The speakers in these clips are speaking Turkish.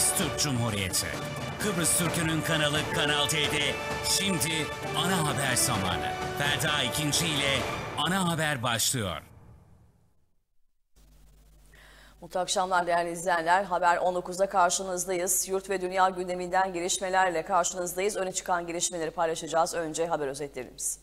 Kıbrıs Türk Cumhuriyeti. Kıbrıs Türk'ünün kanalı Kanal T'de şimdi ana haber zamanı. Ferda İkinci ile ana haber başlıyor. Mutlu akşamlar değerli izleyenler. Haber 19'da karşınızdayız. Yurt ve dünya gündeminden gelişmelerle karşınızdayız. Öne çıkan gelişmeleri paylaşacağız. Önce haber özetlerimiz.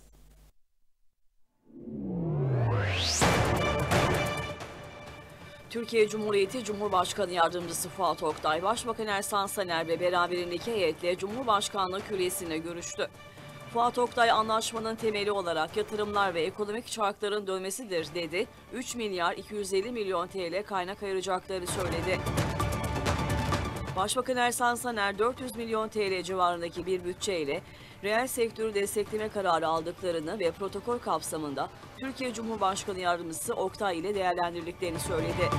Türkiye Cumhuriyeti Cumhurbaşkanı Yardımcısı Fuat Oktay, Başbakan Ersan Saner ve beraberindeki heyetle Cumhurbaşkanlığı küresine görüştü. Fuat Oktay, anlaşmanın temeli olarak yatırımlar ve ekonomik çarkların dönmesidir dedi. 3 milyar 250 milyon TL kaynak ayıracaklarını söyledi. Başbakan Ersan Saner 400 milyon TL civarındaki bir bütçeyle reel sektörü destekleme kararı aldıklarını ve protokol kapsamında Türkiye Cumhurbaşkanı Yardımcısı Oktay ile değerlendirdiklerini söyledi.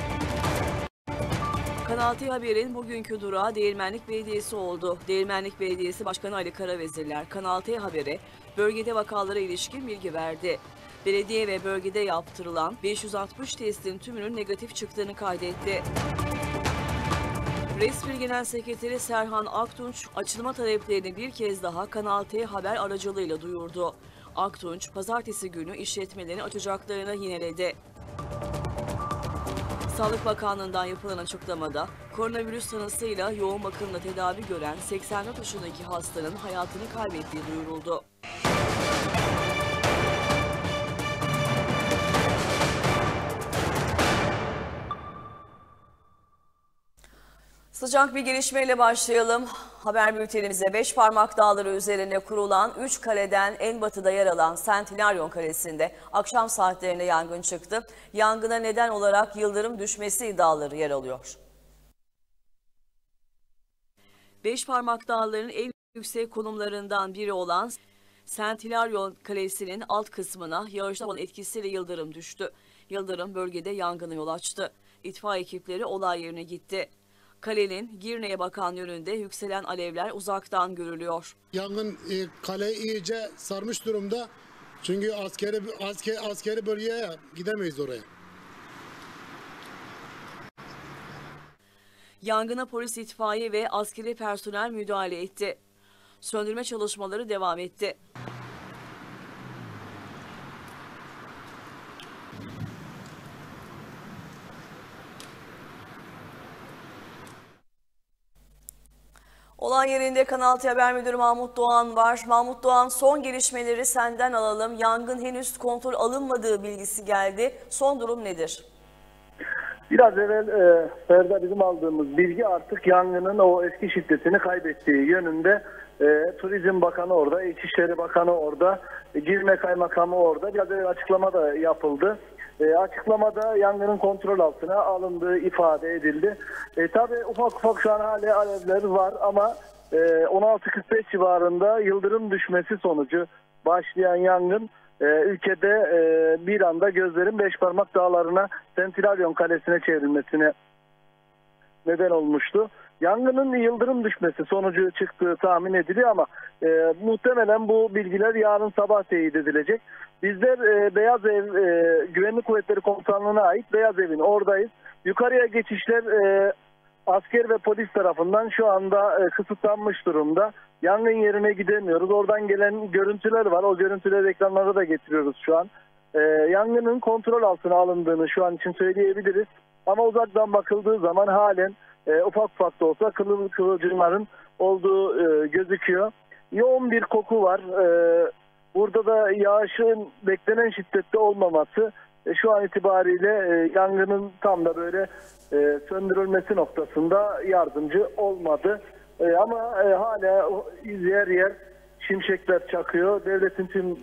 Kanal T Haber'in bugünkü durağı Değirmenlik Belediyesi oldu. Değirmenlik Belediyesi Başkanı Ali Karavezirler, Kanal T Haber'e bölgede vakalara ilişkin bilgi verdi. Belediye ve bölgede yaptırılan 560 testin tümünün negatif çıktığını kaydetti. Resmi Genel Sekreteri Serhan Aktunç, açılma taleplerini bir kez daha Kanal T Haber aracılığıyla duyurdu. Aktunç, pazartesi günü işletmelerini açacaklarını yineledi. Sağlık Bakanlığı'ndan yapılan açıklamada, koronavirüs tanısıyla yoğun bakımda tedavi gören 84 yaşındaki hastanın hayatını kaybettiği duyuruldu. Sıcak bir gelişmeyle başlayalım. Haber bültenimize Beşparmak Dağları üzerine kurulan 3 kaleden en batıda yer alan Saint Hilarion Kalesi'nde akşam saatlerinde yangın çıktı. Yangına neden olarak yıldırım düşmesi iddiaları yer alıyor. Beşparmak Dağları'nın en yüksek konumlarından biri olan Saint Hilarion Kalesi'nin alt kısmına yağışların etkisiyle yıldırım düştü. Yıldırım bölgede yangına yol açtı. İtfaiye ekipleri olay yerine gitti. Kalenin Girne'ye bakan yönünde yükselen alevler uzaktan görülüyor. Yangın kaleyi iyice sarmış durumda. Çünkü askeri bölgeye gidemeyiz oraya. Yangına polis, itfaiye ve askeri personel müdahale etti. Söndürme çalışmaları devam etti. Olay yerinde Kanal T Haber Müdürü Mahmut Doğan var. Mahmut Doğan, son gelişmeleri senden alalım. Yangın henüz kontrol alınmadığı bilgisi geldi. Son durum nedir? Biraz evvel Ferda bizim aldığımız bilgi artık yangının o eski şiddetini kaybettiği yönünde. Turizm Bakanı orada, İçişleri Bakanı orada, Girne Kaymakamı orada. Biraz evvel açıklama da yapıldı. Açıklamada yangının kontrol altına alındığı ifade edildi. Tabii ufak şu an hala alevler var ama 16.45 civarında yıldırım düşmesi sonucu başlayan yangın ülkede bir anda gözlerin Beşparmak Dağları'na Saint Hilarion Kalesi'ne çevrilmesine neden olmuştu. Yangının yıldırım düşmesi sonucu çıktığı tahmin ediliyor ama muhtemelen bu bilgiler yarın sabah teyit edilecek. Bizler Beyaz Ev Güvenlik Kuvvetleri Komutanlığı'na ait Beyaz Ev'in oradayız. Yukarıya geçişler asker ve polis tarafından şu anda kısıtlanmış durumda. Yangın yerine gidemiyoruz. Oradan gelen görüntüler var. O görüntüleri ekranlara da getiriyoruz şu an. Yangının kontrol altına alındığını şu an için söyleyebiliriz. Ama uzaktan bakıldığı zaman halen ufak da olsa kıvılcımların olduğu gözüküyor. Yoğun bir koku var. Burada da yağışın beklenen şiddette olmaması şu an itibariyle yangının tam da böyle söndürülmesi noktasında yardımcı olmadı. Ama hala yer yer şimşekler çakıyor. Devletin tüm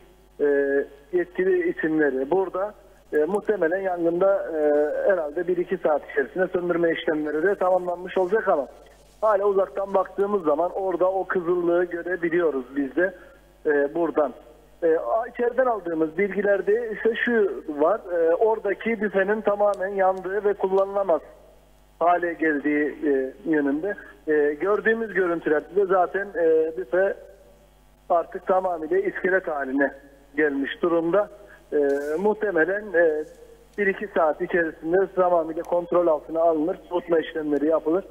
yetkili isimleri burada. Muhtemelen yangında herhalde 1-2 saat içerisinde söndürme işlemleri de tamamlanmış olacak ama hala uzaktan baktığımız zaman orada o kızıllığı görebiliyoruz biz de buradan. İçeriden aldığımız bilgilerde ise şu var, oradaki büfenin tamamen yandığı ve kullanılamaz hale geldiği yönünde. Gördüğümüz görüntülerde de zaten büfe artık tamamıyla iskelet haline gelmiş durumda. Muhtemelen 1-2 saat içerisinde tamamıyla kontrol altına alınır, soğutma işlemleri yapılır.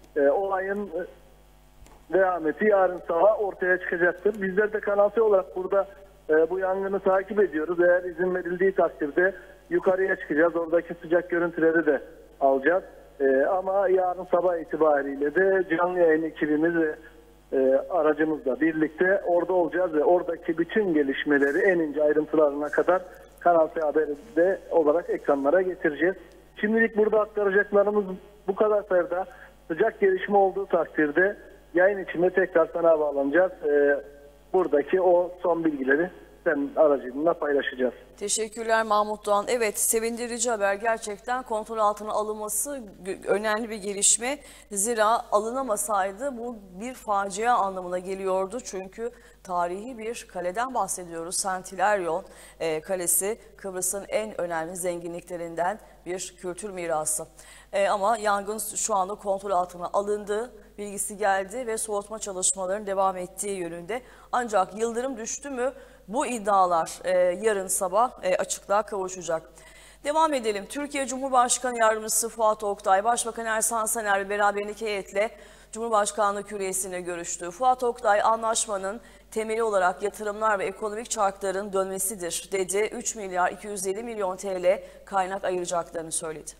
olayın deameti yarın sabah ortaya çıkacaktır. Bizler de Kanal T olarak burada bu yangını takip ediyoruz. Eğer izin verildiği takdirde yukarıya çıkacağız. Oradaki sıcak görüntüleri de alacağız. Ama yarın sabah itibariyle de canlı yayın ekibimiz ve aracımızla birlikte orada olacağız ve oradaki bütün gelişmeleri en ince ayrıntılarına kadar Kanal T Haber'de olarak ekranlara getireceğiz. Şimdilik burada aktaracaklarımız bu kadar Ferda. Sıcak gelişme olduğu takdirde yayın içinde tekrar sana bağlanacağız. Buradaki o son bilgileri senin aracılığıyla paylaşacağız. Teşekkürler Mahmut Doğan. Evet, sevindirici haber, gerçekten kontrol altına alınması önemli bir gelişme. Zira alınamasaydı bu bir facia anlamına geliyordu. Çünkü tarihi bir kaleden bahsediyoruz. Saint Hilarion Kalesi Kıbrıs'ın en önemli zenginliklerinden bir kültür mirası. Ama yangın şu anda kontrol altına alındı bilgisi geldi ve soğutma çalışmalarının devam ettiği yönünde. Ancak yıldırım düştü mü bu iddialar yarın sabah açıklığa kavuşacak. Devam edelim. Türkiye Cumhurbaşkanı Yardımcısı Fuat Oktay, Başbakan Ersan Saner ve beraberindeki heyetle Cumhurbaşkanlığı Külliyesi'ne görüştü. Fuat Oktay, anlaşmanın temeli olarak yatırımlar ve ekonomik çarkların dönmesidir dedi. 3 milyar 250 milyon TL kaynak ayıracaklarını söyledi.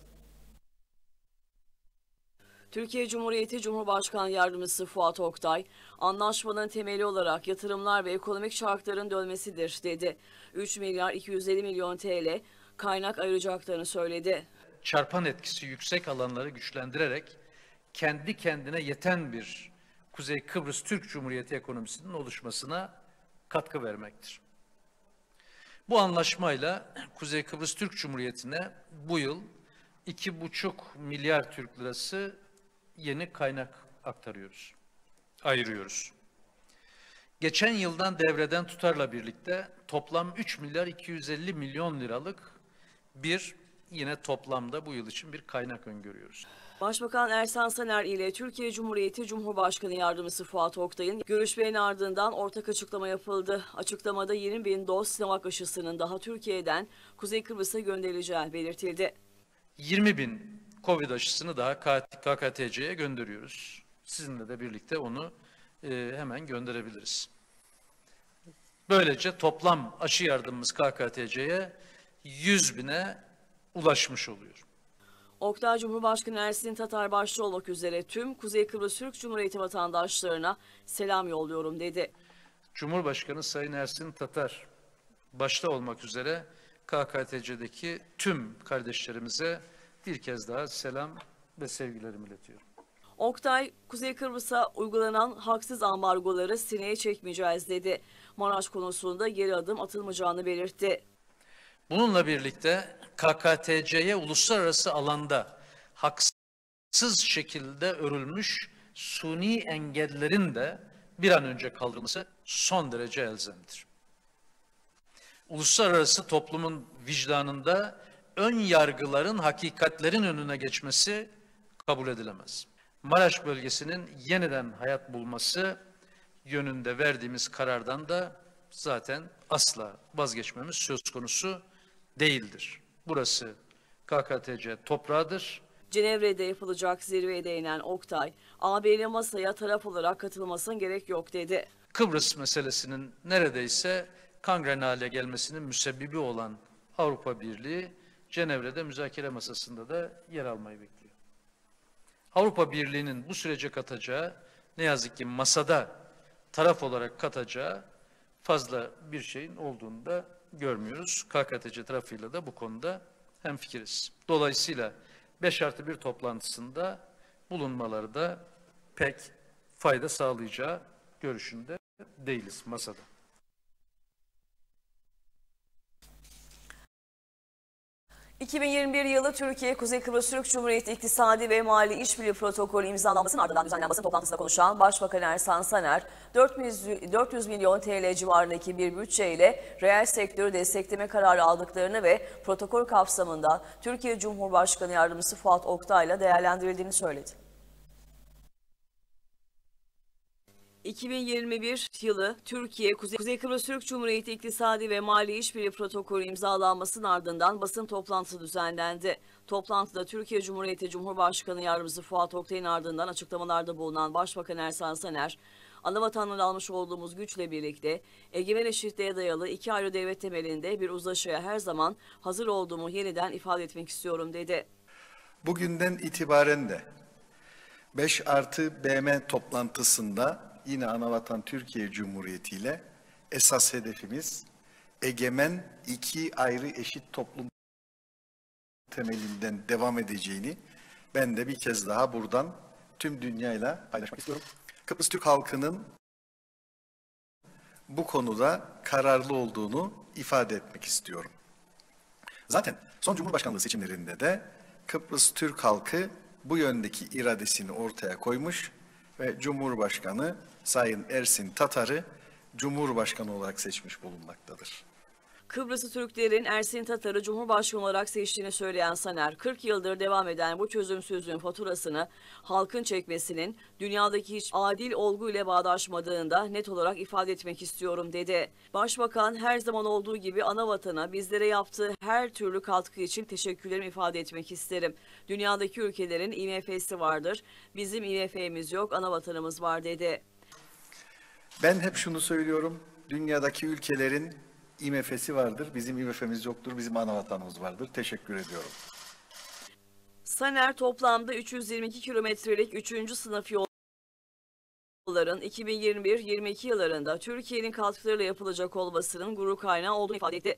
Türkiye Cumhuriyeti Cumhurbaşkanı Yardımcısı Fuat Oktay, anlaşmanın temeli olarak yatırımlar ve ekonomik çarkların dönmesidir dedi. 3 milyar 250 milyon TL kaynak ayıracaklarını söyledi. Çarpan etkisi yüksek alanları güçlendirerek kendi kendine yeten bir Kuzey Kıbrıs Türk Cumhuriyeti ekonomisinin oluşmasına katkı vermektir. Bu anlaşmayla Kuzey Kıbrıs Türk Cumhuriyeti'ne bu yıl 2,5 milyar Türk lirası yeni kaynak ayırıyoruz. Geçen yıldan devreden tutarla birlikte toplam 3 milyar 250 milyon liralık yine toplamda bu yıl için bir kaynak öngörüyoruz. Başbakan Ersan Saner ile Türkiye Cumhuriyeti Cumhurbaşkanı Yardımcısı Fuat Oktay'ın görüşmenin ardından ortak açıklama yapıldı. Açıklamada 20.000 doz Sinovac aşısının daha Türkiye'den Kuzey Kıbrıs'a gönderileceği belirtildi. 20.000 Covid aşısını daha KKTC'ye gönderiyoruz. Sizinle de birlikte onu hemen gönderebiliriz. Böylece toplam aşı yardımımız KKTC'ye 100.000'e ulaşmış oluyor. Oktay, Cumhurbaşkanı Ersin Tatar başta olmak üzere tüm Kuzey Kıbrıs Türk Cumhuriyeti vatandaşlarına selam yolluyorum dedi. Cumhurbaşkanı Sayın Ersin Tatar başta olmak üzere KKTC'deki tüm kardeşlerimize bir kez daha selam ve sevgilerimi iletiyorum. Oktay, Kuzey Kıbrıs'a uygulanan haksız ambargoları sineye çekmeyeceğiz dedi. Maraş konusunda geri adım atılmayacağını belirtti. Bununla birlikte KKTC'ye uluslararası alanda haksız şekilde örülmüş suni engellerin de bir an önce kaldırılması son derece elzemdir. Uluslararası toplumun vicdanında ön yargıların hakikatlerin önüne geçmesi kabul edilemez. Maraş bölgesinin yeniden hayat bulması yönünde verdiğimiz karardan da zaten asla vazgeçmemiz söz konusu değildir. Burası KKTC toprağıdır. Cenevre'de yapılacak zirveye değinen Oktay, AB'yle masaya taraf olarak katılmasına gerek yok dedi. Kıbrıs meselesinin neredeyse kangren hale gelmesinin müsebbibi olan Avrupa Birliği, Cenevre'de müzakere masasında da yer almayı bekliyor. Avrupa Birliği'nin bu sürece katacağı, ne yazık ki masada taraf olarak katacağı fazla bir şeyin olduğunu da görmüyoruz. KKTC tarafıyla da bu konuda hemfikiriz. Dolayısıyla 5+1 toplantısında bulunmaları da pek fayda sağlayacağı görüşünde değiliz masada. ...2021 yılı Türkiye Kuzey Kıbrıs Türk Cumhuriyeti İktisadi ve Mali İşbirliği Protokolü imzalanmasının ardından düzenlenen basın toplantısında konuşan Başbakan Ersan Saner, 400 milyon TL civarındaki bir bütçeyle reel sektörü destekleme kararı aldıklarını ve protokol kapsamında Türkiye Cumhurbaşkanı Yardımcısı Fuat Oktay'la değerlendirildiğini söyledi. 2021 yılı Türkiye, Kuzey Kıbrıs Türk Cumhuriyeti İktisadi ve Mali İşbirliği Protokolü imzalanmasının ardından basın toplantısı düzenlendi. Toplantıda Türkiye Cumhuriyeti Cumhurbaşkanı Yardımcısı Fuat Oktay'ın ardından açıklamalarda bulunan Başbakan Ersan Saner, anavatandan almış olduğumuz güçle birlikte egemen eşitliğe dayalı iki ayrı devlet temelinde bir uzlaşıya her zaman hazır olduğumu yeniden ifade etmek istiyorum dedi. Bugünden itibaren de 5+BM toplantısında yine Anavatan Türkiye Cumhuriyeti ile esas hedefimiz egemen iki ayrı eşit toplum temelinden devam edeceğini ben de bir kez daha buradan tüm dünyayla paylaşmak istiyorum. Kıbrıs Türk halkının bu konuda kararlı olduğunu ifade etmek istiyorum. Zaten son Cumhurbaşkanlığı seçimlerinde de Kıbrıs Türk halkı bu yöndeki iradesini ortaya koymuş ve Cumhurbaşkanı Sayın Ersin Tatar'ı Cumhurbaşkanı olarak seçmiş bulunmaktadır. Kıbrıslı Türklerin Ersin Tatar'ı Cumhurbaşkanı olarak seçtiğini söyleyen Saner, 40 yıldır devam eden bu çözümsüzlüğün faturasını halkın çekmesinin dünyadaki hiç adil olgu ile bağdaşmadığında net olarak ifade etmek istiyorum dedi. Başbakan her zaman olduğu gibi anavatana bizlere yaptığı her türlü katkı için teşekkürlerimi ifade etmek isterim. Dünyadaki ülkelerin IMF'si vardır, bizim IMF'miz yok, anavatanımız var dedi. Ben hep şunu söylüyorum, dünyadaki ülkelerin IMF'si vardır, bizim IMF'miz yoktur, bizim anavatanımız vardır. Teşekkür ediyorum. Saner toplamda 322 kilometrelik 3. sınıf yolların 2021-22 yıllarında Türkiye'nin katkılarıyla yapılacak olmasının gurur kaynağı olduğunu ifade etti.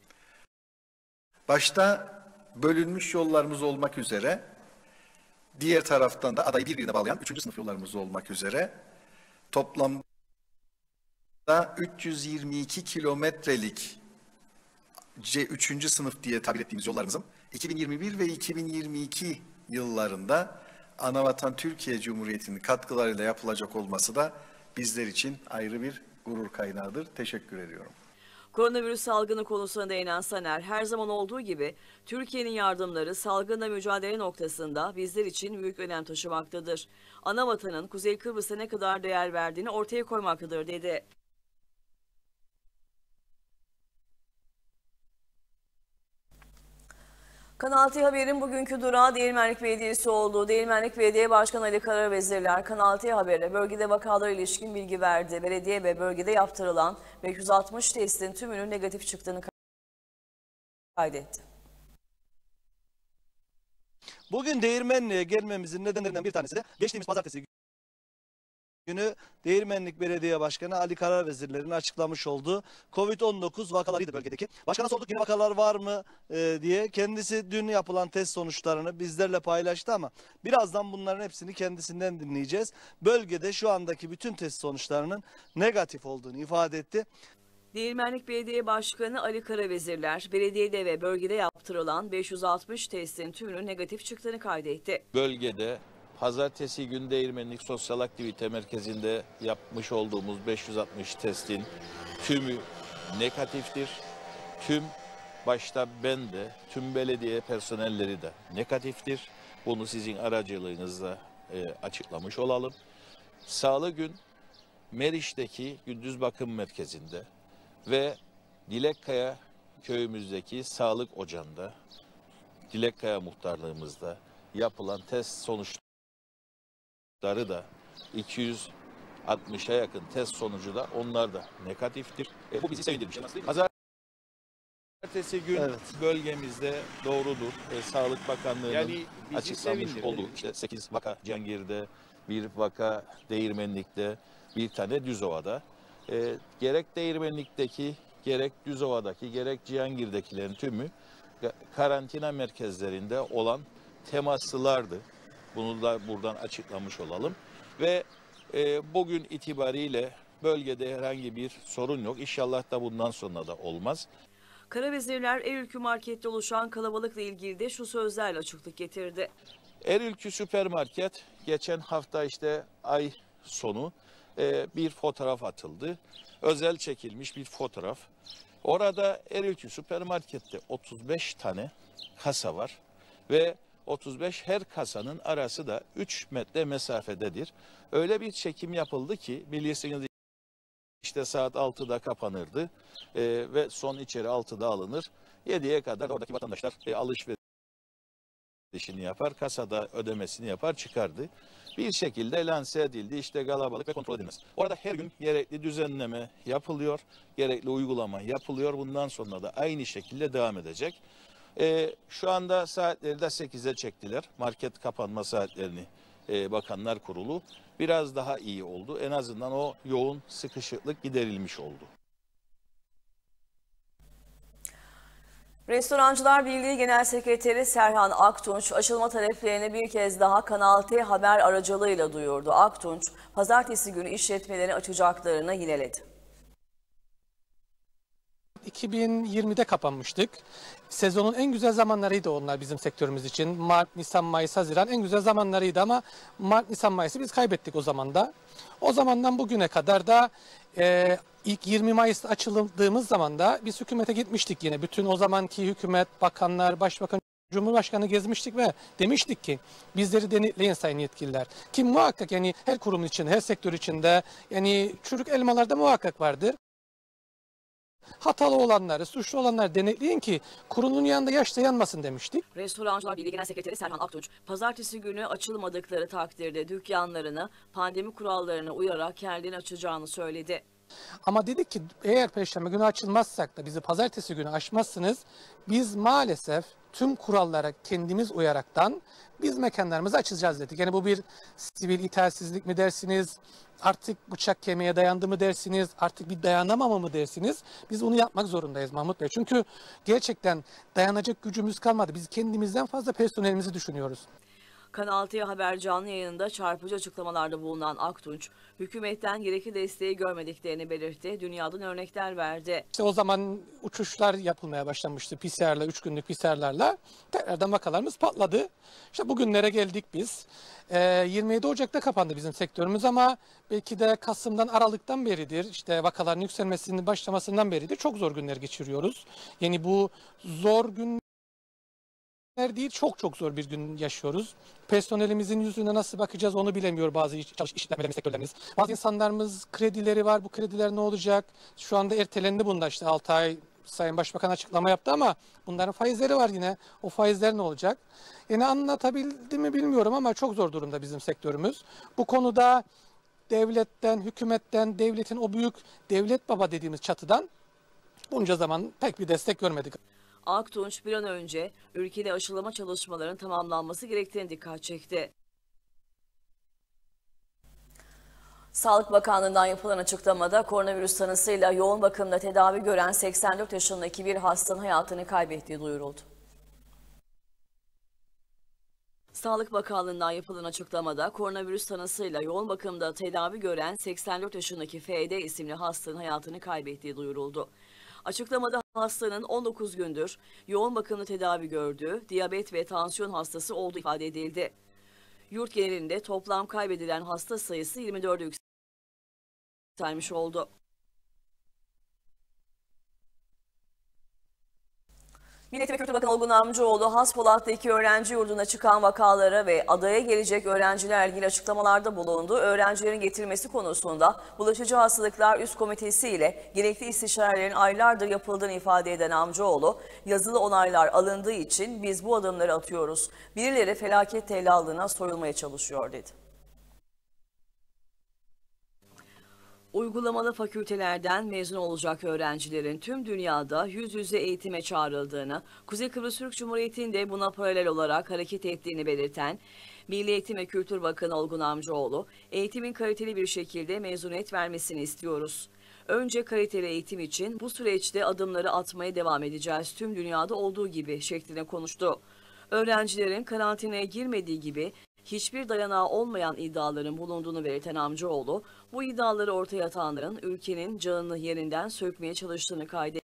Başta bölünmüş yollarımız olmak üzere, diğer taraftan da adayı birbirine bağlayan 3. sınıf yollarımız olmak üzere toplamda 322 kilometrelik C3. sınıf diye tabir ettiğimiz yollarımızın 2021 ve 2022 yıllarında Anavatan Türkiye Cumhuriyeti'nin katkılarıyla yapılacak olması da bizler için ayrı bir gurur kaynağıdır. Teşekkür ediyorum. Koronavirüs salgını konusuna değinen Saner, her zaman olduğu gibi Türkiye'nin yardımları salgınla mücadele noktasında bizler için büyük önem taşımaktadır. Anavatanın Kuzey Kıbrıs'a ne kadar değer verdiğini ortaya koymaktadır dedi. Kanal T Haber'in bugünkü durağı Değirmenlik Belediyesi oldu. Değirmenlik Belediye Başkanı Ali Karavezirler Kanal T Haber'e bölgede vakalara ilişkin bilgi verdi. Belediye ve bölgede yaptırılan 560 testin tümünün negatif çıktığını kaydetti. Bugün Değirmenlik'e gelmemizin nedenlerinden bir tanesi de geçtiğimiz pazartesi günü Değirmenlik Belediye Başkanı Ali Karavezirler'in açıklamış olduğu Covid-19 vakalarıydı bölgedeki. Başkana sorduk yine vakalar var mı diye. Kendisi dün yapılan test sonuçlarını bizlerle paylaştı ama birazdan bunların hepsini kendisinden dinleyeceğiz. Bölgede şu andaki bütün test sonuçlarının negatif olduğunu ifade etti. Değirmenlik Belediye Başkanı Ali Karavezirler, belediyede ve bölgede yaptırılan 560 testin tümünün negatif çıktığını kaydetti. Bölgede pazartesi gün Değirmenlik Sosyal Aktivite Merkezi'nde yapmış olduğumuz 560 testin tümü negatiftir. Tüm başta ben de, tüm belediye personelleri de negatiftir. Bunu sizin aracılığınızla açıklamış olalım. Salı gün Meriç'teki gündüz bakım merkezinde ve Dilekkaya köyümüzdeki sağlık ocağında, Dilekkaya muhtarlığımızda yapılan test sonuçları da 260'a yakın test sonucu da onlar da negatiftir. Bu bizi sevindirmiş. Pazartesi gün bölgemizde doğrudur. Sağlık Bakanlığı'nın açıklamış olduğu işte 8 vaka Cihangir'de, bir vaka Değirmenlik'te, bir tane Düzova'da. Gerek Değirmenlik'teki, gerek Düzova'daki, gerek Cihangir'dekilerin tümü karantina merkezlerinde olan temaslılardı. Bunu da buradan açıklamış olalım. Ve bugün itibariyle bölgede herhangi bir sorun yok. İnşallah da bundan sonra da olmaz. Karavezirler Erülkü Market'te oluşan kalabalıkla ilgili de şu sözlerle açıklık getirdi. Erülkü Süpermarket geçen hafta işte ay sonu bir fotoğraf atıldı. Özel çekilmiş bir fotoğraf. Orada Erülkü Süpermarket'te 35 tane kasa var ve 35 her kasanın arası da 3 metre mesafededir. Öyle bir çekim yapıldı ki bilirsiniz işte saat 6'da kapanırdı ve son içeri 6'da alınır. 7'ye kadar oradaki vatandaşlar alışverişini yapar, kasada ödemesini yapar, çıkardı. Bir şekilde lanse edildi, işte kalabalık ve kontrol edilmez. Orada her gün gerekli düzenleme yapılıyor, gerekli uygulama yapılıyor. Bundan sonra da aynı şekilde devam edecek. Şu anda saatleri de 8'e çektiler. Market kapanma saatlerini Bakanlar Kurulu biraz daha iyi oldu. En azından o yoğun sıkışıklık giderilmiş oldu. Restorancılar Birliği Genel Sekreteri Serhan Aktunç açılma taleplerini bir kez daha Kanal T haber aracılığıyla duyurdu. Aktunç, pazartesi günü işletmeleri açacaklarını yineledi. 2020'de kapanmıştık. Sezonun en güzel zamanlarıydı onlar bizim sektörümüz için. Mart, Nisan, Mayıs, Haziran en güzel zamanlarıydı ama Mart, Nisan, Mayıs'ı biz kaybettik o zaman da. O zamandan bugüne kadar da ilk 20 Mayıs'ta açıldığımız zaman da biz hükümete gitmiştik yine. Bütün o zamanki hükümet, bakanlar, başbakan, Cumhurbaşkanı gezmiştik ve demiştik ki bizleri denetleyin sayın yetkililer. Ki muhakkak yani her kurum için, her sektör içinde yani çürük elmalarda muhakkak vardır. Hatalı olanları, suçlu olanları denetleyin ki kurunun yanında yaş da yanmasın demiştik. Restorancılar Birliği Genel Sekreteri Serhan Aktunç, pazartesi günü açılmadıkları takdirde dükkanlarını pandemi kurallarına uyarak kendilerini açacağını söyledi. Ama dedik ki eğer Perşembe günü açılmazsak da bizi pazartesi günü açmazsınız, biz maalesef tüm kurallara kendimiz uyaraktan biz mekanlarımızı açacağız dedik. Yani bu bir sivil itaatsizlik mi dersiniz, artık bıçak kemiğe dayandı mı dersiniz, artık bir dayanamama mı dersiniz? Biz bunu yapmak zorundayız Mahmut Bey. Çünkü gerçekten dayanacak gücümüz kalmadı. Biz kendimizden fazla personelimizi düşünüyoruz. Kanal T Haber canlı yayınında çarpıcı açıklamalarda bulunan Aktunç, hükümetten gerekli desteği görmediklerini belirtti, dünyadan örnekler verdi. İşte o zaman uçuşlar yapılmaya başlamıştı PCR'la, 3 günlük PCR'larla. Tekrardan vakalarımız patladı. İşte bugünlere geldik biz. 27 Ocak'ta kapandı bizim sektörümüz ama belki de Kasım'dan, Aralık'tan beridir, işte vakaların yükselmesinin başlamasından beridir çok zor günler geçiriyoruz. Yani bu zor günler değil, çok zor bir gün yaşıyoruz. Personelimizin yüzüne nasıl bakacağız onu bilemiyor bazı işletmelerimiz, sektörlerimiz. Bazı insanlarımız kredileri var, bu krediler ne olacak? Şu anda ertelendi bunda, işte 6 ay Sayın Başbakan açıklama yaptı ama bunların faizleri var yine. O faizler ne olacak? Yani anlatabildim mi bilmiyorum ama çok zor durumda bizim sektörümüz. Bu konuda devletten, hükümetten, devletin o büyük devlet baba dediğimiz çatıdan bunca zaman pek bir destek görmedik. Aktunç bir an önce ülkede aşılama çalışmalarının tamamlanması gerektiğine dikkat çekti. Sağlık Bakanlığı'ndan yapılan açıklamada koronavirüs tanısıyla yoğun bakımda tedavi gören 84 yaşındaki bir hastanın hayatını kaybettiği duyuruldu. Sağlık Bakanlığı'ndan yapılan açıklamada koronavirüs tanısıyla yoğun bakımda tedavi gören 84 yaşındaki FD isimli hastanın hayatını kaybettiği duyuruldu. Açıklamada hastanın 19 gündür yoğun bakımda tedavi gördüğü diyabet ve tansiyon hastası olduğu ifade edildi. Yurt genelinde toplam kaybedilen hasta sayısı 24'e yükselmiş oldu. Milli Eğitim ve Kültür Bakanı Olgun Amcaoğlu, Haspolat'taki öğrenci yurduna çıkan vakalara ve adaya gelecek öğrencilerle ilgili açıklamalarda bulundu. Öğrencilerin getirilmesi konusunda Bulaşıcı Hastalıklar Üst Komitesi ile gerekli istişarelerin aylardır yapıldığını ifade eden Amcaoğlu, yazılı onaylar alındığı için biz bu adımları atıyoruz. Birileri felaket tellallığına soyulmaya çalışıyor dedi. Uygulamalı fakültelerden mezun olacak öğrencilerin tüm dünyada yüz yüze eğitime çağrıldığını, Kuzey Kıbrıs Türk Cumhuriyeti'nde buna paralel olarak hareket ettiğini belirten Milli Eğitim ve Kültür Bakanı Olgun Amcaoğlu, eğitimin kaliteli bir şekilde mezuniyet vermesini istiyoruz. Önce kaliteli eğitim için bu süreçte adımları atmaya devam edeceğiz tüm dünyada olduğu gibi şeklinde konuştu. Öğrencilerin karantinaya girmediği gibi hiçbir dayanağı olmayan iddiaların bulunduğunu belirten Amcaoğlu, bu iddiaları ortaya atanların ülkenin canını yerinden sökmeye çalıştığını kaydetti.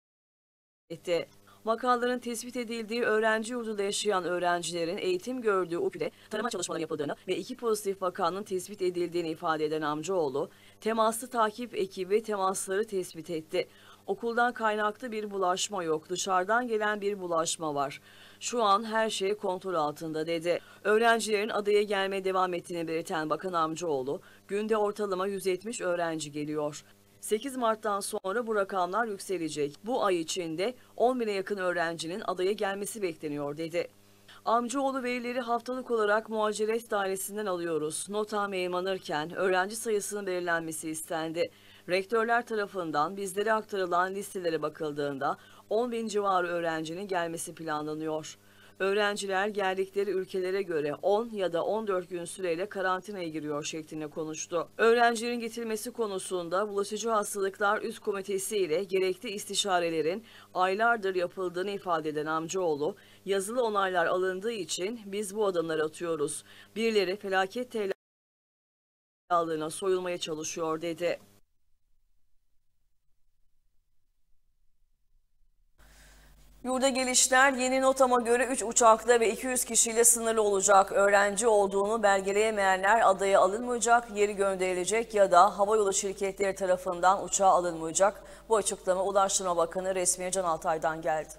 Vakaların tespit edildiği öğrenci yurdunda yaşayan öğrencilerin eğitim gördüğü UPÜ'de tarama çalışmaları yapıldığını ve 2 pozitif vakanın tespit edildiğini ifade eden Amcaoğlu, temaslı takip ekibi temasları tespit etti. Okuldan kaynaklı bir bulaşma yok, dışarıdan gelen bir bulaşma var. Şu an her şey kontrol altında dedi. Öğrencilerin adaya gelmeye devam ettiğini belirten Bakan Amcaoğlu, günde ortalama 170 öğrenci geliyor. 8 Mart'tan sonra bu rakamlar yükselecek. Bu ay içinde 10 bine yakın öğrencinin adaya gelmesi bekleniyor dedi. Amcaoğlu verileri haftalık olarak muhaciret dairesinden alıyoruz. Nota yayımlanırken öğrenci sayısının belirlenmesi istendi. Rektörler tarafından bizlere aktarılan listelere bakıldığında 10 bin civarı öğrencinin gelmesi planlanıyor. Öğrenciler geldikleri ülkelere göre 10 ya da 14 gün süreyle karantinaya giriyor şeklinde konuştu. Öğrencilerin getirilmesi konusunda Bulaşıcı Hastalıklar Üst Komitesi ile gerekli istişarelerin aylardır yapıldığını ifade eden Amcaoğlu, yazılı onaylar alındığı için biz bu adımları atıyoruz. Birileri felaket tellalığına soyulmaya çalışıyor dedi. Yurda gelişler yeni notama göre 3 uçakla ve 200 kişiyle sınırlı olacak. Öğrenci olduğunu belgeleyemeyenler adaya alınmayacak, yeri gönderilecek ya da havayolu şirketleri tarafından uçağa alınmayacak. Bu açıklama Ulaştırma Bakanı Resmiye Can Altay'dan geldi.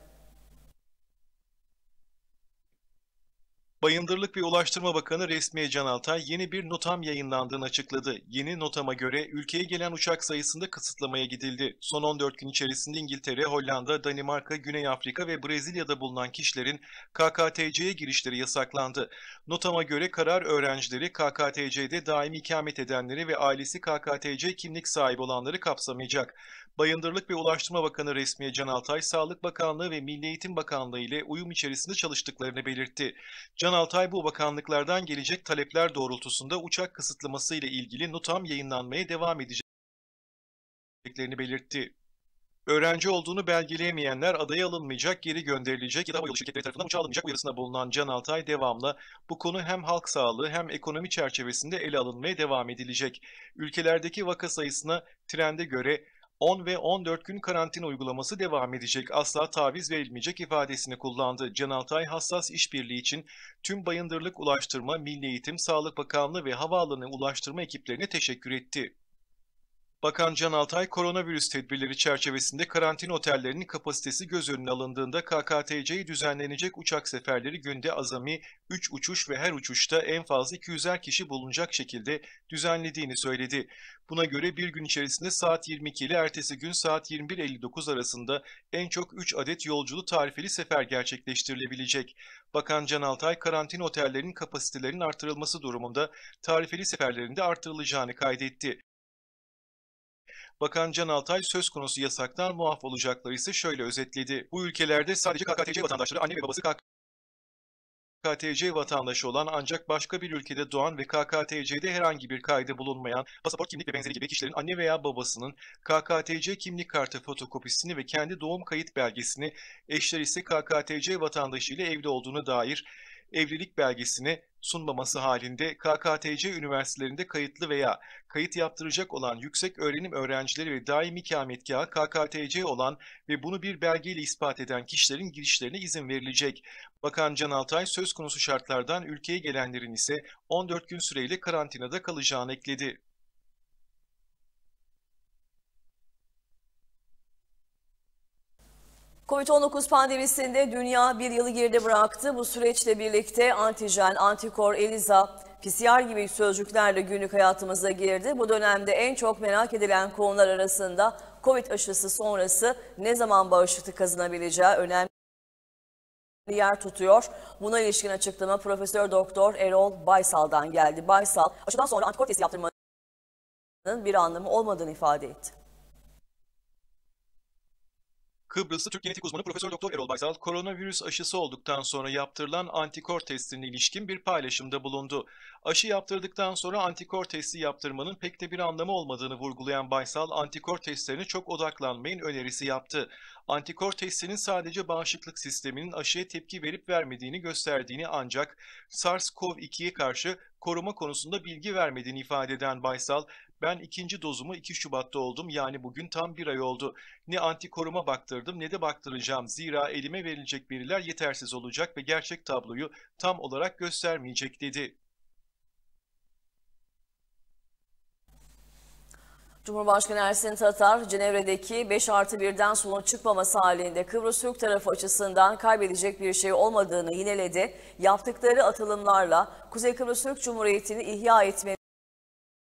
Bayındırlık ve Ulaştırma Bakanı Resmiye Can Altay yeni bir notam yayınlandığını açıkladı. Yeni notama göre ülkeye gelen uçak sayısında kısıtlamaya gidildi. Son 14 gün içerisinde İngiltere, Hollanda, Danimarka, Güney Afrika ve Brezilya'da bulunan kişilerin KKTC'ye girişleri yasaklandı. Notama göre karar öğrencileri, KKTC'de daimi ikamet edenleri ve ailesi KKTC kimlik sahibi olanları kapsamayacak. Bayındırlık ve Ulaştırma Bakanı Resmiye Can Altay, Sağlık Bakanlığı ve Milli Eğitim Bakanlığı ile uyum içerisinde çalıştıklarını belirtti. Can Altay bu bakanlıklardan gelecek talepler doğrultusunda uçak kısıtlaması ile ilgili notam yayınlanmaya devam edeceklerini belirtti. Öğrenci olduğunu belgeleyemeyenler adaya alınmayacak, geri gönderilecek ya da havayolu şirketleri tarafından uçağa alınmayacak uyarısında bulunan Can Altay devamlı bu konu hem halk sağlığı hem ekonomi çerçevesinde ele alınmaya devam edilecek. Ülkelerdeki vaka sayısına trende göre 10 ve 14 gün karantina uygulaması devam edecek, asla taviz verilmeyecek ifadesini kullandı. Can Altay, hassas işbirliği için tüm Bayındırlık Ulaştırma, Milli Eğitim, Sağlık Bakanlığı ve Havaalanı Ulaştırma ekiplerine teşekkür etti. Bakan Can Altay, koronavirüs tedbirleri çerçevesinde karantina otellerinin kapasitesi göz önüne alındığında KKTC'ye düzenlenecek uçak seferleri günde azami 3 uçuş ve her uçuşta en fazla 200'er kişi bulunacak şekilde düzenlediğini söyledi. Buna göre bir gün içerisinde saat 22 ile ertesi gün saat 21.59 arasında en çok 3 adet yolculu tarifeli sefer gerçekleştirilebilecek. Bakan Can Altay, karantina otellerinin kapasitelerinin artırılması durumunda tarifeli seferlerin de artırılacağını kaydetti. Bakan Can Altay söz konusu yasaktan muaf olacakları ise şöyle özetledi. Bu ülkelerde sadece KKTC vatandaşları, anne ve babası KKTC vatandaşı olan ancak başka bir ülkede doğan ve KKTC'de herhangi bir kaydı bulunmayan, pasaport, kimlik ve benzeri gibi kişilerin anne veya babasının KKTC kimlik kartı fotokopisini ve kendi doğum kayıt belgesini, eşler ise KKTC vatandaşı ile evli olduğunu dair evlilik belgesini sunmaması halinde KKTC üniversitelerinde kayıtlı veya kayıt yaptıracak olan yüksek öğrenim öğrencileri ve daimi ikametgahı KKTC olan ve bunu bir belgeyle ispat eden kişilerin girişlerine izin verilecek. Bakan Can Altay, söz konusu şartlardan ülkeye gelenlerin ise 14 gün süreyle karantinada kalacağını ekledi. Covid-19 pandemisinde dünya bir yılı geride bıraktı. Bu süreçle birlikte antijen, antikor, ELISA, PCR gibi sözcüklerle günlük hayatımıza girdi. Bu dönemde en çok merak edilen konular arasında Covid aşısı sonrası ne zaman bağışıklık kazanabileceği önemli yer tutuyor. Buna ilişkin açıklama Profesör Doktor Erol Baysal'dan geldi. Baysal, aşıdan sonra antikor testi yaptırmanın bir anlamı olmadığını ifade etti. Kıbrıslı Türk genetik uzmanı Profesör Doktor Erol Baysal, koronavirüs aşısı olduktan sonra yaptırılan antikor testine ilişkin bir paylaşımda bulundu. Aşı yaptırdıktan sonra antikor testi yaptırmanın pek de bir anlamı olmadığını vurgulayan Baysal, antikor testlerine çok odaklanmayın önerisi yaptı. Antikor testinin sadece bağışıklık sisteminin aşıya tepki verip vermediğini gösterdiğini ancak SARS-CoV-2'ye karşı koruma konusunda bilgi vermediğini ifade eden Baysal, ben ikinci dozumu 2 Şubat'ta oldum, yani bugün tam bir ay oldu. Ne antikoruma baktırdım ne de baktıracağım. Zira elime verilecek veriler yetersiz olacak ve gerçek tabloyu tam olarak göstermeyecek dedi. Cumhurbaşkanı Ersin Tatar, Cenevre'deki 5+1'den sonuç çıkmaması halinde Kıbrıs Türk tarafı açısından kaybedecek bir şey olmadığını yineledi. Yaptıkları atılımlarla Kuzey Kıbrıs Türk Cumhuriyeti'ni ihya etmenin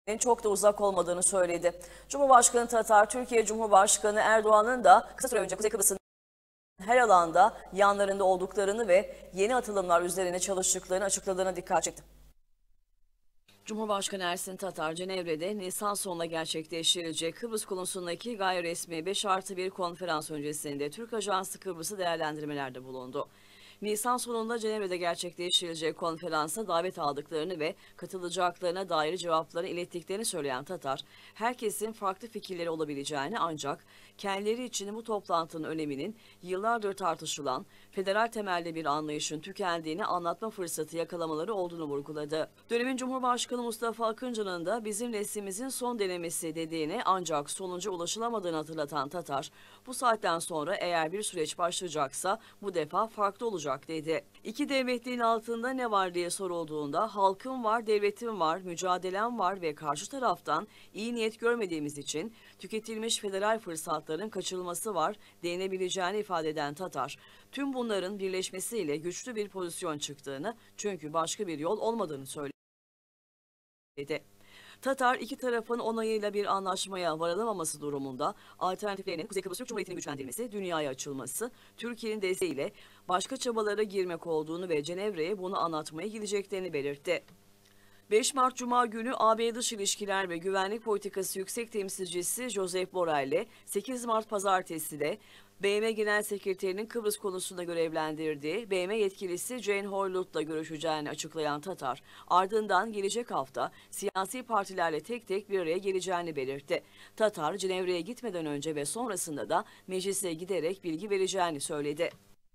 çok da uzak olmadığını söyledi. Cumhurbaşkanı Tatar, Türkiye Cumhurbaşkanı Erdoğan'ın da kısa süre önce Kuzey Kıbrıs'ın her alanda yanlarında olduklarını ve yeni atılımlar üzerine çalıştıklarını açıkladığına dikkat çekti. Cumhurbaşkanı Ersin Tatar, Cenevre'de Nisan sonuna gerçekleştirilecek Kıbrıs konusundaki gayri resmi 5+1 konferans öncesinde Türk Ajansı Kıbrıs'ı değerlendirmelerde bulundu. Nisan sonunda Cenevre'de gerçekleştirilecek konferansa davet aldıklarını ve katılacaklarına dair cevapları ilettiklerini söyleyen Tatar, herkesin farklı fikirleri olabileceğini ancak kendileri için bu toplantının öneminin yıllardır tartışılan federal temelli bir anlayışın tükendiğini anlatma fırsatı yakalamaları olduğunu vurguladı. Dönemin Cumhurbaşkanı Mustafa Akıncı'nın da bizim neslimizin son denemesi dediğini ancak sonuca ulaşılamadığını hatırlatan Tatar, bu saatten sonra eğer bir süreç başlayacaksa bu defa farklı olacak dedi. İki devletliğin altında ne var diye sorulduğunda halkım var, devletim var, mücadelem var ve karşı taraftan iyi niyet görmediğimiz için tüketilmiş federal fırsatların kaçırılması var denilebileceğini ifade eden Tatar, tüm bunların birleşmesiyle güçlü bir pozisyon çıktığını çünkü başka bir yol olmadığını söyledi. Tatar, iki tarafın onayıyla bir anlaşmaya varılamaması durumunda alternatiflerinin Kuzey Kıbrıs Türk Cumhuriyeti'ni güçlendirmesi, dünyaya açılması, Türkiye'nin desteğiyle başka çabalara girmek olduğunu ve Cenevre'ye bunu anlatmaya gideceklerini belirtti. 5 Mart Cuma günü AB Dış İlişkiler ve Güvenlik Politikası Yüksek Temsilcisi Josep Borrell'le 8 Mart Pazartesi de BM Genel Sekreterinin Kıbrıs konusunda görevlendirdiği BM yetkilisi Jane Hoylund'la görüşeceğini açıklayan Tatar, ardından gelecek hafta siyasi partilerle tek tek bir araya geleceğini belirtti. Tatar, Cenevre'ye gitmeden önce ve sonrasında da meclise giderek bilgi vereceğini söyledi.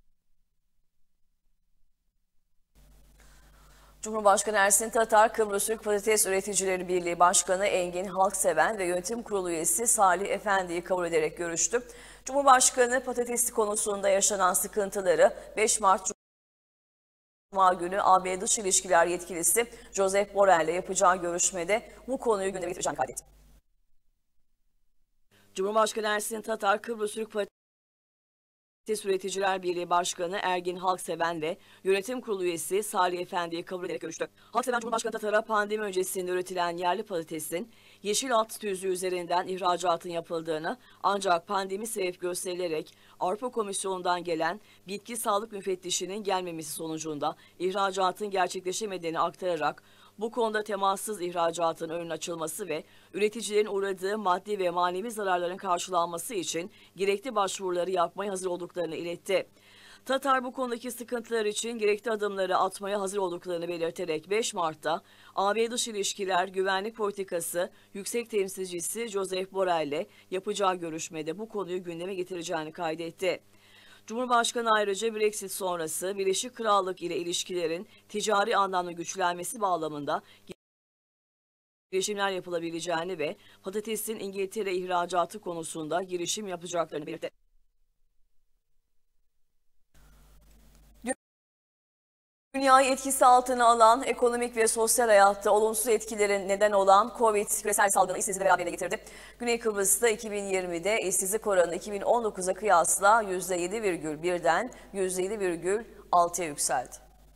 Cumhurbaşkanı Ersin Tatar, Kıbrıs Türk Patates Üreticileri Birliği Başkanı Engin Halkseven ve Yönetim Kurulu üyesi Salih Efendi'yi kabul ederek görüştü. Cumhurbaşkanı patatesi konusunda yaşanan sıkıntıları 5 Mart Cuma günü AB Dış İlişkiler yetkilisi Josep Borrell'le yapacağı görüşmede bu konuyu gündeme getireceğini kaydetti. Cumhurbaşkanı Ersin Tatar, Kıbrıs Türk Patates Üreticiler Birliği Başkanı Ergin Halkseven ve Yönetim Kurulu üyesi Salih Efendi'yi kabul ederek görüştü. Halkseven, Cumhurbaşkanı Tatar'a pandemi öncesinde üretilen yerli patatesin yeşil alt tüzüğü üzerinden ihracatın yapıldığını ancak pandemi sebep gösterilerek Avrupa Komisyonu'ndan gelen bitki sağlık müfettişinin gelmemesi sonucunda ihracatın gerçekleşemediğini aktararak bu konuda temassız ihracatın önünün açılması ve üreticilerin uğradığı maddi ve manevi zararların karşılanması için gerekli başvuruları yapmaya hazır olduklarını iletti. Tatar bu konudaki sıkıntılar için gerekli adımları atmaya hazır olduklarını belirterek 5 Mart'ta AB Dış İlişkiler Güvenlik Politikası Yüksek Temsilcisi Josep Borrell'le yapacağı görüşmede bu konuyu gündeme getireceğini kaydetti. Cumhurbaşkanı ayrıca Brexit sonrası Birleşik Krallık ile ilişkilerin ticari anlamda güçlenmesi bağlamında girişimler yapılabileceğini ve patatesin İngiltere ihracatı konusunda girişim yapacaklarını belirtti. Dünyayı etkisi altına alan ekonomik ve sosyal hayatta olumsuz etkilerin neden olan Covid küresel salgını işsizliği beraberinde getirdi. Güney Kıbrıs'ta 2020'de işsizlik oranı 2019'a kıyasla %7,1'den %7,6'ya yükseldi.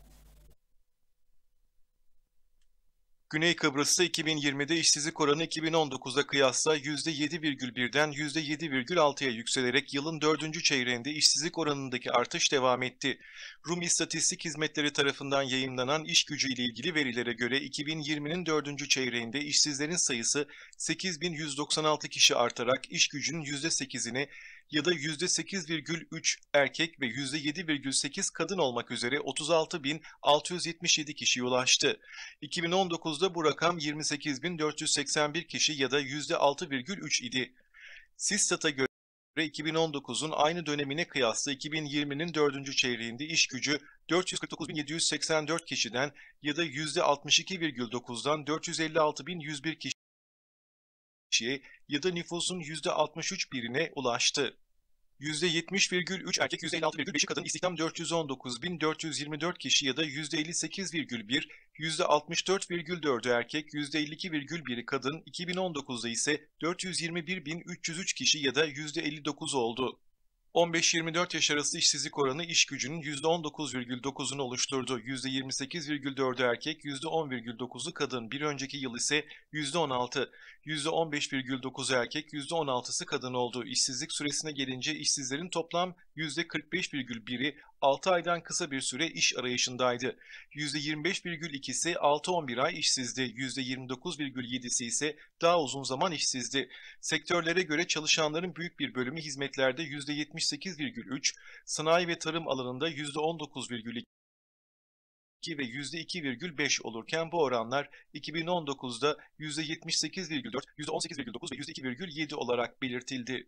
Güney Kıbrıs'ta 2020'de işsizlik oranı 2019'a kıyasla %7,1'den %7,6'ya yükselerek yılın 4. çeyreğinde işsizlik oranındaki artış devam etti. Rum İstatistik Hizmetleri tarafından yayımlanan iş gücü ile ilgili verilere göre 2020'nin 4. çeyreğinde işsizlerin sayısı 8.196 kişi artarak iş gücünün %8'ine ya da %8,3 erkek ve %7,8 kadın olmak üzere 36.677 kişiye ulaştı. 2019'da bu rakam 28.481 kişi ya da %6,3 idi. Sistat'a göre 2019'un aynı dönemine kıyasla 2020'nin 4. çeyreğinde iş gücü 449.784 kişiden ya da %62,9'dan 456.101 kişiye ya da nüfusun %63 birine ulaştı. %70,3 erkek, %56,5 kadın, istihdam 419.424 kişi ya da %58,1, %64,4'ü erkek, %52,1'i kadın, 2019'da ise 421.303 kişi ya da %59 oldu. 15-24 yaş arası işsizlik oranı iş gücünün %19,9'unu oluşturdu. %28,4'ü erkek, %10,9'u kadın. Bir önceki yıl ise %16, %15,9'u erkek, %16'sı kadın oldu. İşsizlik süresine gelince işsizlerin toplam %45,1'i 6 aydan kısa bir süre iş arayışındaydı. %25,2'si 6-11 ay işsizdi. %29,7'si ise daha uzun zaman işsizdi. Sektörlere göre çalışanların büyük bir bölümü hizmetlerde %78,3, sanayi ve tarım alanında %19,2 ve %2,5 olurken bu oranlar 2019'da %78,4, %18,9 ve %2,7 olarak belirtildi.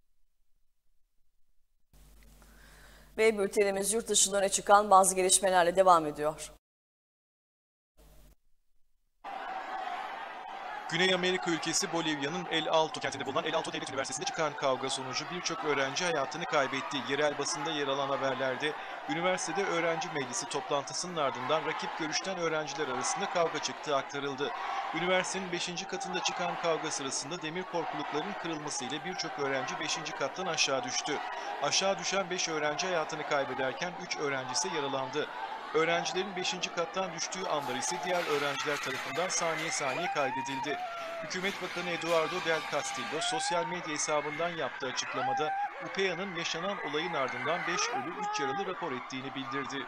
Ve bültenimiz yurt dışından öne çıkan bazı gelişmelerle devam ediyor. Güney Amerika ülkesi Bolivya'nın El Alto kentinde bulunan El Alto Devlet Üniversitesi'nde çıkan kavga sonucu birçok öğrenci hayatını kaybetti. Yerel basında yer alan haberlerde üniversitede öğrenci meclisi toplantısının ardından rakip görüşten öğrenciler arasında kavga çıktığı aktarıldı. Üniversitenin 5. katında çıkan kavga sırasında demir korkulukların kırılmasıyla birçok öğrenci 5. kattan aşağı düştü. Aşağı düşen 5 öğrenci hayatını kaybederken 3 öğrenci ise yaralandı. Öğrencilerin 5. kattan düştüğü anlar ise diğer öğrenciler tarafından saniye saniye kaydedildi. Hükümet Bakanı Eduardo Del Castillo sosyal medya hesabından yaptığı açıklamada UPEA'nın yaşanan olayın ardından 5 ölü 3 yaralı rapor ettiğini bildirdi.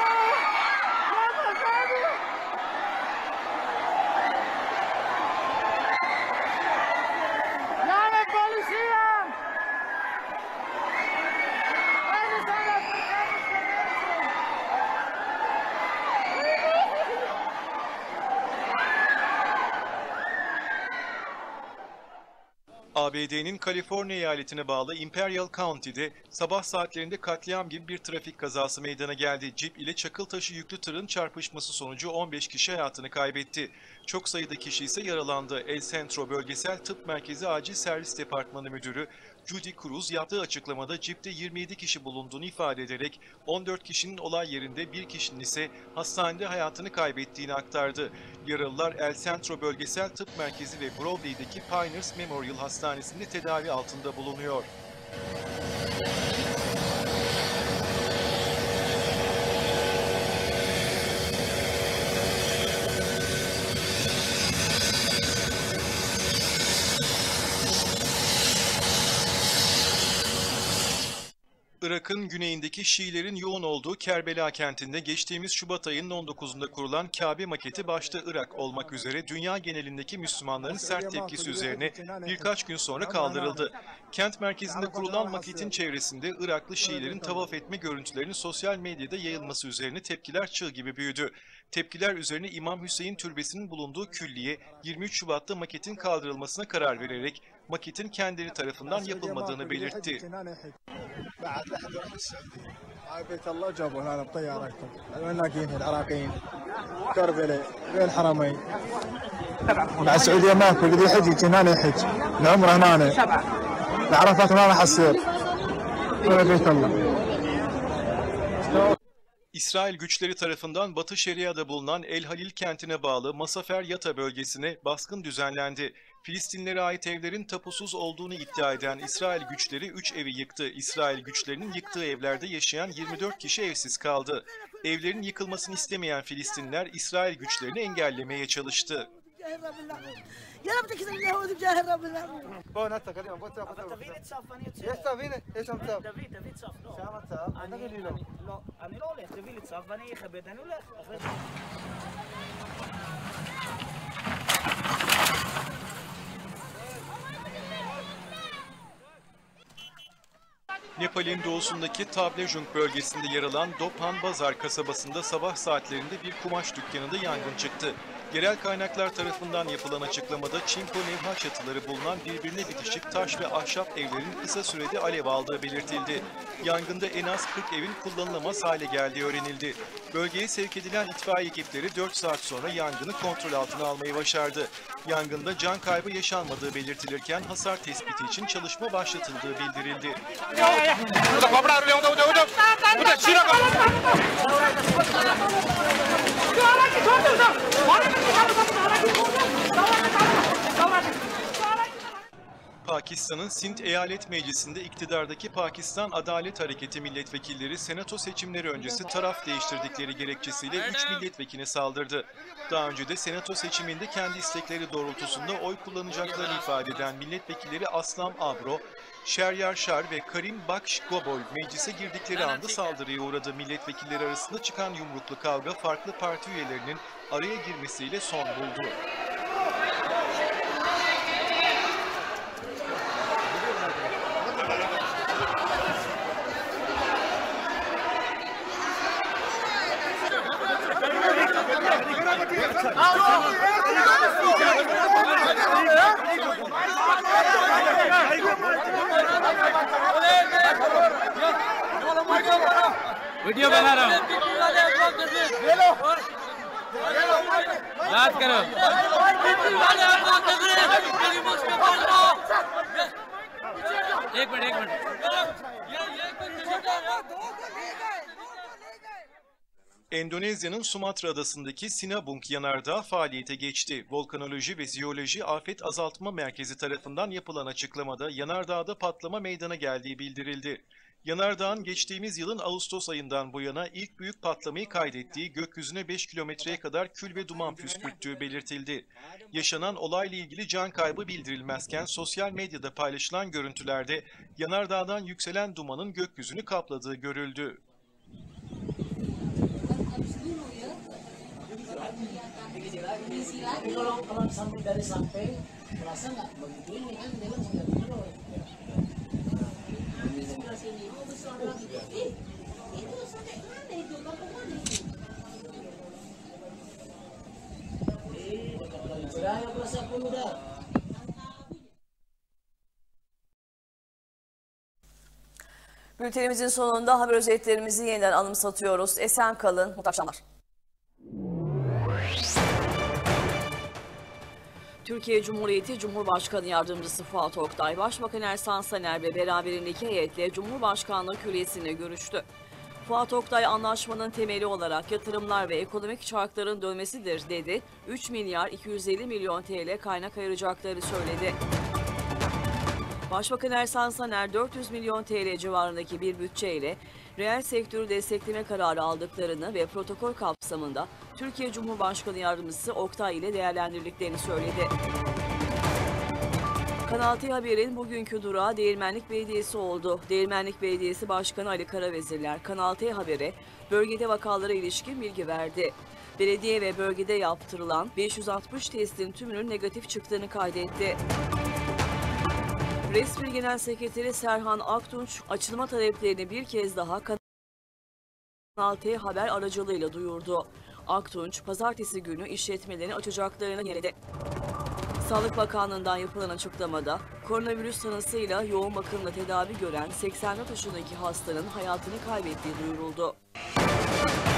ABD'nin Kaliforniya eyaletine bağlı Imperial County'de sabah saatlerinde katliam gibi bir trafik kazası meydana geldi. Cip ile çakıl taşı yüklü tırın çarpışması sonucu 15 kişi hayatını kaybetti. Çok sayıda kişi ise yaralandı. El Centro Bölgesel Tıp Merkezi Acil Servis Departmanı Müdürü Judy Cruz yaptığı açıklamada cipte 27 kişi bulunduğunu ifade ederek 14 kişinin olay yerinde, bir kişinin ise hastanede hayatını kaybettiğini aktardı. Yaralılar El Centro Bölgesel Tıp Merkezi ve Broadway'deki Piners Memorial Hastanesi'nde tedavi altında bulunuyor. Irak'ın güneyindeki Şiilerin yoğun olduğu Kerbela kentinde geçtiğimiz Şubat ayının 19'unda kurulan Kabe maketi başta Irak olmak üzere dünya genelindeki Müslümanların sert tepkisi üzerine birkaç gün sonra kaldırıldı. Kent merkezinde kurulan maketin çevresinde Iraklı Şiilerin tavaf etme görüntülerinin sosyal medyada yayılması üzerine tepkiler çığ gibi büyüdü. Tepkiler üzerine İmam Hüseyin Türbesi'nin bulunduğu külliye 23 Şubat'ta maketin kaldırılmasına karar vererek maketin kendileri tarafından yapılmadığını belirtti. بيت الله جابوا هنا بطياراتهم الملاكين العراقيين كربلاء بين الحرمين مع السعوديه ماكو اللي يحج هنا يحج العمره هنا العرفات ما راح تصير ولا بيت الله. İsrail güçleri tarafından Batı Şeria'da bulunan El Halil kentine bağlı Masafer Yata bölgesine baskın düzenlendi. Filistinlere ait evlerin tapusuz olduğunu iddia eden İsrail güçleri 3 evi yıktı. İsrail güçlerinin yıktığı evlerde yaşayan 24 kişi evsiz kaldı. Evlerin yıkılmasını istemeyen Filistinliler İsrail güçlerini engellemeye çalıştı. يا رب تكسر اليهود بجاه الرب العالمين. بون انت كريم بون تاخذ تبيني تصفني ايش تبيني ايش انت تبي تصف شو انت انا قولي له لا انا لا اولك تبي لي تصفني خبدني ولا Nepal'in doğusundaki Tablejung bölgesinde yer alan Dophan Bazar kasabasında sabah saatlerinde bir kumaş dükkanında yangın çıktı. Yerel kaynaklar tarafından yapılan açıklamada çinko levha çatıları bulunan birbirine bitişik taş ve ahşap evlerin kısa sürede alev aldığı belirtildi. Yangında en az 40 evin kullanılamaz hale geldiği öğrenildi. Bölgeye sevk edilen itfaiye ekipleri 4 saat sonra yangını kontrol altına almayı başardı. Yangında can kaybı yaşanmadığı belirtilirken hasar tespiti için çalışma başlatıldığı bildirildi. Pakistan'ın Sindh Eyalet Meclisi'nde iktidardaki Pakistan Adalet Hareketi milletvekilleri senato seçimleri öncesi taraf değiştirdikleri gerekçesiyle 3 milletvekiline saldırdı. Daha önce de senato seçiminde kendi istekleri doğrultusunda oy kullanacaklarını ifade eden milletvekilleri Aslam Abro, Sheryar Shar ve Karim Baksh Gobol meclise girdikleri anda saldırıya uğradı. Milletvekilleri arasında çıkan yumruklu kavga farklı parti üyelerinin araya girmesiyle son buldu. Video बना रहा हूँ याद करो एक minute Endonezya'nın Sumatra adasındaki Sinabung yanardağı faaliyete geçti. Volkanoloji ve Jeoloji Afet Azaltma Merkezi tarafından yapılan açıklamada yanardağda patlama meydana geldiği bildirildi. Yanardağın geçtiğimiz yılın Ağustos ayından bu yana ilk büyük patlamayı kaydettiği, gökyüzüne 5 kilometreye kadar kül ve duman püskürttüğü belirtildi. Yaşanan olayla ilgili can kaybı bildirilmezken sosyal medyada paylaşılan görüntülerde yanardağdan yükselen dumanın gökyüzünü kapladığı görüldü. Bültenimizin sonunda haber özetlerimizi yeniden anımsatıyoruz. Esen kalın, mutlu akşamlar. Türkiye Cumhuriyeti Cumhurbaşkanı Yardımcısı Fuat Oktay, Başbakan Ersan Saner ve beraberindeki heyetle Cumhurbaşkanlığı Külliyesi'ne görüştü. Fuat Oktay, anlaşmanın temeli olarak yatırımlar ve ekonomik çarkların dönmesidir dedi. 3 milyar 250 milyon TL kaynak ayıracakları söyledi. Başbakan Ersan Saner 400 milyon TL civarındaki bir bütçeyle reel sektörü destekleme kararı aldıklarını ve protokol kapsamında Türkiye Cumhurbaşkanı Yardımcısı Oktay ile değerlendirdiklerini söyledi. Kanal T Haber'in bugünkü durağı Değirmenlik Belediyesi oldu. Değirmenlik Belediyesi Başkanı Ali Karavezirler, Kanal T Haber'e bölgede vakalara ilişkin bilgi verdi. Belediye ve bölgede yaptırılan 560 testin tümünün negatif çıktığını kaydetti. Resmi Genel Sekreteri Serhan Aktunç, açılma taleplerini bir kez daha Kanal T Haber aracılığıyla duyurdu. Aktunç, pazartesi günü işletmelerini açacaklarını söyledi. Sağlık Bakanlığı'ndan yapılan açıklamada, koronavirüs tanısıyla yoğun bakımda tedavi gören 84 yaşındaki hastanın hayatını kaybettiği duyuruldu.